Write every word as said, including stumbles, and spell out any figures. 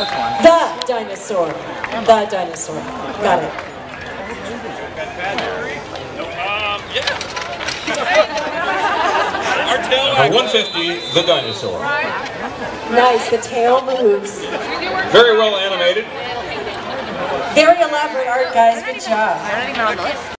The dinosaur. The dinosaur. Got it. Um, yeah. Number one fifty, the dinosaur. Nice. The tail moves. Very well animated. Very elaborate art, guys. Good job.